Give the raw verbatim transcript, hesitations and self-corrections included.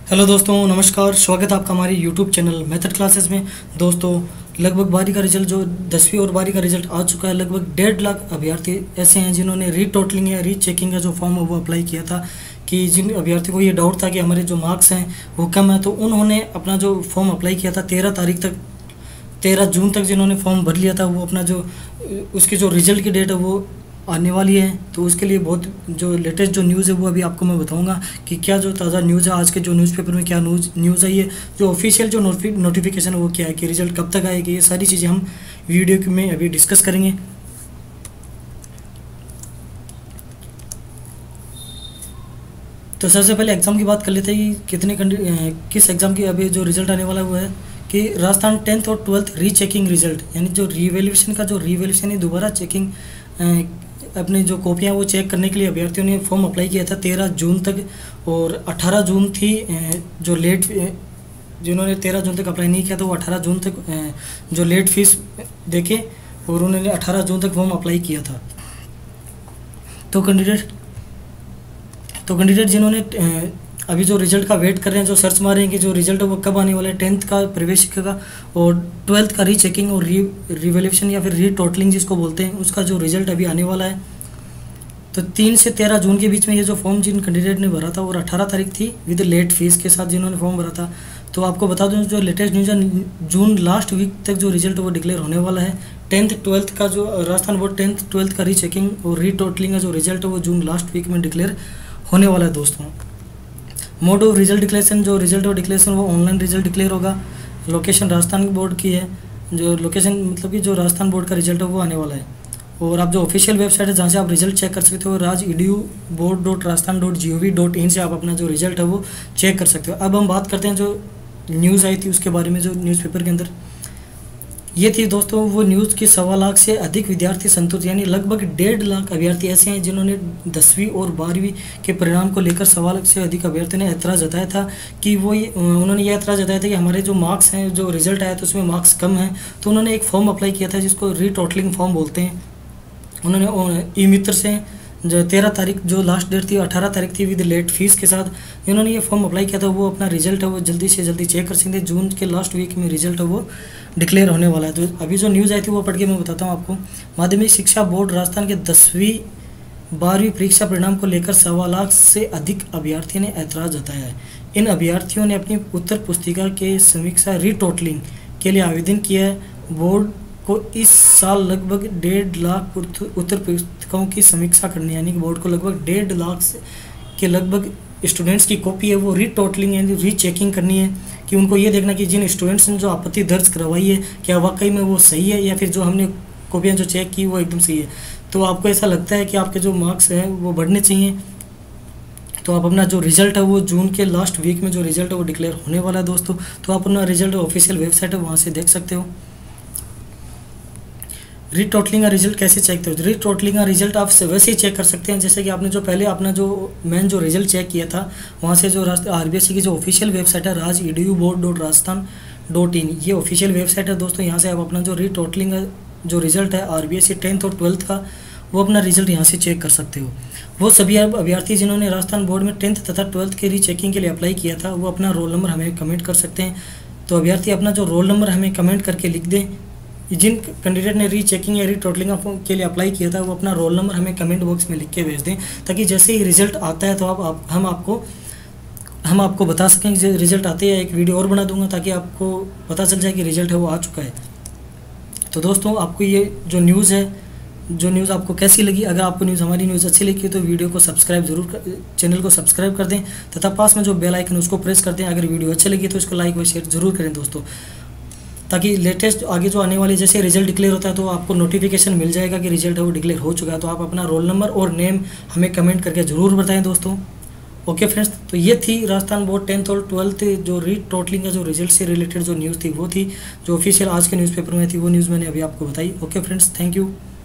Hello दोस्तों, नमस्कार। स्वागत है आपका हमारे यूट्यूब चैनल मेथड क्लासेस में। दोस्तों, लगभग बारहवीं का रिजल्ट जो दसवीं और बारहवीं का रिजल्ट आ चुका है। लगभग डेढ़ लाख अभ्यर्थी ऐसे हैं जिन्होंने रीटोटलिंग या रीचेकिंग का जो फॉर्म है वो अप्लाई किया था कि जिन अभ्यर्थियों को ये डाउट था कि हमारे जो मार्क्स हैं वो कम है, तो उन्होंने अपना जो फॉर्म अप्लाई किया था तेरह तारीख तक तेरह जून तक जिन्होंने फॉर्म भर लिया था, वो अपना जो उसकी जो रिज़ल्ट की डेट है वो आने वाली है। तो उसके लिए बहुत जो लेटेस्ट जो न्यूज़ है वो अभी आपको मैं बताऊंगा कि क्या जो ताज़ा न्यूज़ है आज के जो न्यूज़पेपर में क्या न्यूज़ न्यूज़ आई है, जो ऑफिशियल जो नोटिफिकेशन है वो क्या है, कि रिज़ल्ट कब तक आएगी, ये सारी चीज़ें हम वीडियो में अभी डिस्कस करेंगे। तो सबसे पहले एग्ज़ाम की बात कर लेते हैं कि कितने किस एग्ज़ाम की अभी जो रिज़ल्ट आने वाला है वो है कि राजस्थान टेंथ और ट्वेल्थ रीचेकिंग रिजल्ट, यानी जो रीवैल्यूएशन का जो रीवैल्यूएशन है दोबारा चेकिंग अपनी जो कॉपियाँ वो चेक करने के लिए अभ्यर्थियों ने फॉर्म अप्लाई किया था तेरह जून तक, और अठारह जून थी जो लेट जिन्होंने तेरह जून तक अप्लाई नहीं किया था वो अठारह जून तक जो लेट फीस देके और उन्होंने अठारह जून तक फॉर्म अप्लाई किया था। तो कैंडिडेट तो कैंडिडेट जिन्होंने अभी जो रिजल्ट का वेट कर रहे हैं, जो सर्च मार रहे हैं कि जो रिजल्ट है वो कब आने वाला है, टेंथ का प्रवेशिका का और ट्वेल्थ का रीचेकिंग और री रिवैल्यूएशन या फिर रीटोटलिंग जिसको बोलते हैं, उसका जो रिजल्ट अभी आने वाला है। तो तीन से तेरह जून के बीच में ये जो फॉर्म जिन कैंडिडेट ने भरा था और अठारह तारीख थी विद लेट फीस के साथ जिन्होंने फॉर्म भरा था। तो आपको बता दूं जो लेटेस्ट न्यूज़ है, जून लास्ट वीक तक जो रिजल्ट है वो डिक्लेयर होने वाला है। टेंथ ट्वेल्थ का जो राजस्थान बोर्ड टेंथ ट्वेल्थ का रीचेकिंग और रीटोटलिंग का जो रिजल्ट है वो जून लास्ट वीक में डिक्लेयर होने वाला है। दोस्तों, मोड ऑफ रिजल्ट डिक्लेरेशन, जो रिजल्ट और डिक्लेरेशन वो ऑनलाइन रिजल्ट डिक्लेयर होगा। लोकेशन राजस्थान बोर्ड की है, जो लोकेशन मतलब कि जो राजस्थान बोर्ड का रिजल्ट है वो आने वाला है। और आप जो ऑफिशियल वेबसाइट है जहाँ से आप रिजल्ट चेक कर सकते हो, Raj EDU board dot Rajasthan dot G O V dot in से आप अपना जो रिजल्ट है वो चेक कर सकते हो। अब हम बात करते हैं जो न्यूज़ आई थी उसके बारे में, जो न्यूज़पेपर के अंदर ये थी दोस्तों वो न्यूज़ कि सवा लाख से अधिक विद्यार्थी संतुष्ट, यानी लगभग डेढ़ लाख अभ्यर्थी ऐसे हैं जिन्होंने दसवीं और बारहवीं के परिणाम को लेकर सवा लाख से अधिक अभ्यर्थियों ने ऐतराज़ जताया था कि वो ये उन्होंने ये ऐतराज़ जताया था कि हमारे जो मार्क्स हैं, जो रिजल्ट आया तो उसमें मार्क्स कम हैं। तो उन्होंने एक फॉर्म अप्लाई किया था जिसको रीटोटलिंग फॉर्म बोलते हैं। उन्होंने ई मित्र से जो तेरह तारीख जो लास्ट डेट थी, अठारह तारीख थी विद लेट फीस के साथ जिन्होंने ये फॉर्म अप्लाई किया था, वो अपना रिजल्ट है वो जल्दी से जल्दी चेक कर सकते हैं। जून के लास्ट वीक में रिजल्ट है वो डिक्लेयर होने वाला है। तो अभी जो न्यूज़ आई थी वो पढ़ के मैं बताता हूँ आपको। माध्यमिक शिक्षा बोर्ड राजस्थान के दसवीं बारहवीं परीक्षा परिणाम को लेकर सवा लाख से अधिक अभ्यर्थियों ने ऐतराज़ जताया है। इन अभ्यर्थियों ने अपनी उत्तर पुस्तिका के समीक्षा रीटोटलिंग के लिए आवेदन किया है। बोर्ड को इस साल लगभग डेढ़ लाख उत्तर पुस्तिकाओं की समीक्षा करनी है, यानी कि बोर्ड को लगभग डेढ़ लाख से के लगभग स्टूडेंट्स की कॉपी है वो रीटोटलिंग यानी रीचेकिंग करनी है, कि उनको ये देखना कि जिन स्टूडेंट्स ने जो आपत्ति दर्ज करवाई है क्या वाकई में वो सही है या फिर जो हमने कॉपियाँ जो चेक की वो एकदम सही है। तो आपको ऐसा लगता है कि आपके जो मार्क्स हैं वो बढ़ने चाहिए, तो आप अपना जो रिजल्ट है वो जून के लास्ट वीक में जो रिजल्ट है वो डिक्लेयर होने वाला है दोस्तों। तो आप अपना रिजल्ट ऑफिशियल वेबसाइट है वहाँ से देख सकते हो। रीटोटलिंग का रिजल्ट कैसे चेक करते हो? रीटोटलिंग का रिजल्ट आप वैसे ही चेक कर सकते हैं जैसे कि आपने जो पहले अपना जो मेन जो रिजल्ट चेक किया था वहाँ से जो आरबीएसई की जो ऑफिशियल वेबसाइट है Raj EDU board dot Rajasthan dot in, ये ऑफिशियल वेबसाइट है दोस्तों। यहाँ से आप अपना जो रीटोटलिंग का जो रिजल्ट है आरबीएसई टेंथ और ट्वेल्थ का वो अपना रिजल्ट यहाँ से चेक कर सकते हो। वो सभी अभ्यर्थी जिन्होंने राजस्थान बोर्ड में टेंथ तथा ट्वेल्थ के रीचेकिंग के लिए अप्लाई किया था वो अपना रोल नंबर हमें कमेंट कर सकते हैं। तो अभ्यर्थी अपना जो रोल नंबर हमें कमेंट करके लिख दें। जिन कैंडिडेट ने रीचेकिंग या रीटोटलिंग के लिए अप्लाई किया था वो अपना रोल नंबर हमें कमेंट बॉक्स में लिख के भेज दें, ताकि जैसे ही रिजल्ट आता है तो आप, आप हम आपको हम आपको बता सकें कि रिजल्ट आते हैं। एक वीडियो और बना दूंगा ताकि आपको पता चल जाए कि रिजल्ट है वो आ चुका है। तो दोस्तों, आपको ये जो न्यूज़ है जो न्यूज़ आपको कैसी लगी? अगर आपको न्यूज़ हमारी न्यूज़ अच्छी लगी तो वीडियो को सब्सक्राइब जरूर कर, चैनल को सब्सक्राइब कर दें तथा पास में जो बेल आइकन उसको प्रेस कर दें। अगर वीडियो अच्छी लगी तो इसको लाइक व शेयर जरूर करें दोस्तों, ताकि लेटेस्ट आगे जो आने वाले जैसे रिजल्ट डिक्लेयर होता है तो आपको नोटिफिकेशन मिल जाएगा कि रिजल्ट है वो डिक्लेयर हो चुका है। तो आप अपना रोल नंबर और नेम हमें कमेंट करके ज़रूर बताएं दोस्तों। ओके फ्रेंड्स, तो ये थी राजस्थान बोर्ड टेंथ और ट्वेल्थ जो रीटोटलिंग का जो रिजल्ट से रिलेटेड जो न्यूज़ थी वो थी जो ऑफिशियल आज के न्यूज़पेपर में थी, वो न्यूज़ मैंने अभी आपको बताई। Okay friends, thank you.